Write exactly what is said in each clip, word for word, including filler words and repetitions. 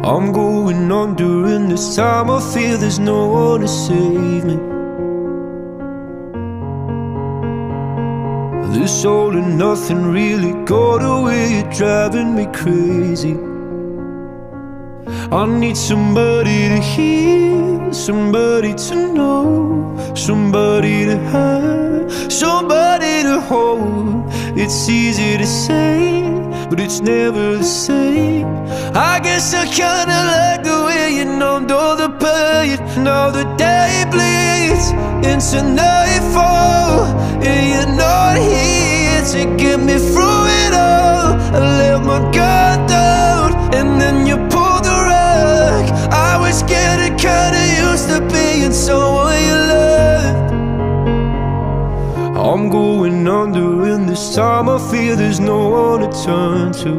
I'm going under, and this time I feel there's no one to save me. This all and nothing really got away, you're driving me crazy. I need somebody to hear, somebody to know, somebody to have, somebody to hold. It's easy to say, but it's never the same. I guess I kinda like the way you numbed all the pain. Now the day bleeds into nightfall, and you're not here to get me through it all. I let my guard down, and then you pulled the rug. I was getting kinda used to being someone you loved. I'm going under, and this time I feel there's no one to turn to.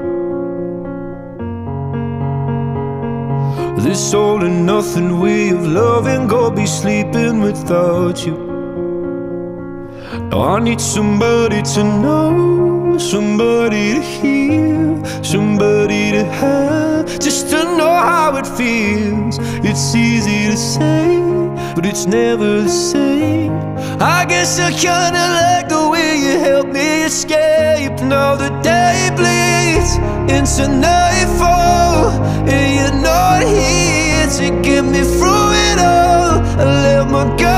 This all and nothing way of loving, go be sleeping without you. Now I need somebody to know, somebody to hear, somebody to have, just to know how it feels. It's easy to say, but it's never the same. I guess I kinda like the way you help me escape. Now the day bleeds into nightfall, and you're not here to get me through it all. I let my guard